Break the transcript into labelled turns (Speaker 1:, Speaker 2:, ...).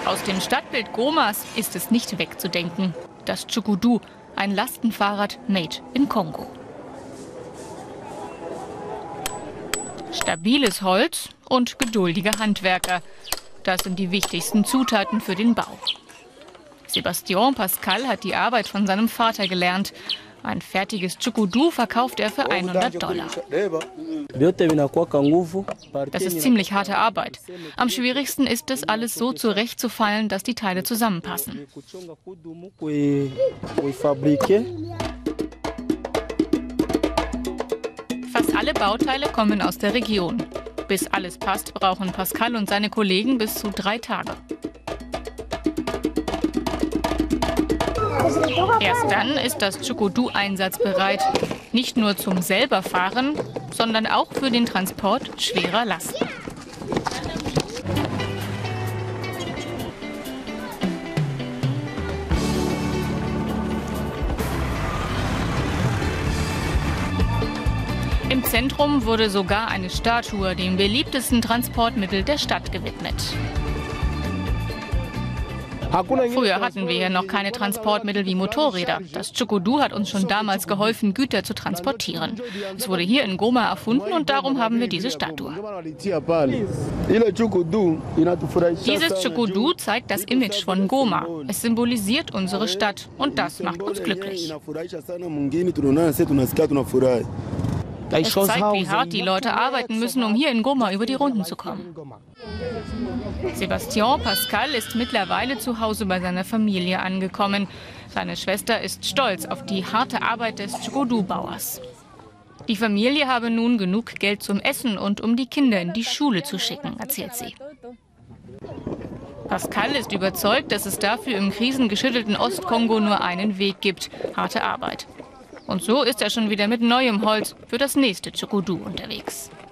Speaker 1: Aus dem Stadtbild Gomas ist es nicht wegzudenken. Das Tchukudu, ein Lastenfahrrad made in Kongo. Stabiles Holz und geduldige Handwerker. Das sind die wichtigsten Zutaten für den Bau. Sébastien Pascal hat die Arbeit von seinem Vater gelernt. Ein fertiges Tchukudu verkauft er für $100. Das ist ziemlich harte Arbeit. Am schwierigsten ist es, alles so zurechtzufallen, dass die Teile zusammenpassen. Fast alle Bauteile kommen aus der Region. Bis alles passt, brauchen Pascal und seine Kollegen bis zu 3 Tage. Erst dann ist das Tchukudu einsatzbereit. Nicht nur zum selberfahren, sondern auch für den Transport schwerer Lasten. Im Zentrum wurde sogar eine Statue dem beliebtesten Transportmittel der Stadt gewidmet. Früher hatten wir hier noch keine Transportmittel wie Motorräder. Das Tchukudu hat uns schon damals geholfen, Güter zu transportieren. Es wurde hier in Goma erfunden und darum haben wir diese Statue. Dieses Tchukudu zeigt das Image von Goma. Es symbolisiert unsere Stadt und das macht uns glücklich. Es zeigt, wie hart die Leute arbeiten müssen, um hier in Goma über die Runden zu kommen. Sébastien Pascal ist mittlerweile zu Hause bei seiner Familie angekommen. Seine Schwester ist stolz auf die harte Arbeit des Tchukudu-Bauers. Die Familie habe nun genug Geld zum Essen und um die Kinder in die Schule zu schicken, erzählt sie. Pascal ist überzeugt, dass es dafür im krisengeschüttelten Ostkongo nur einen Weg gibt: harte Arbeit. Und so ist er schon wieder mit neuem Holz für das nächste Tchukudu unterwegs.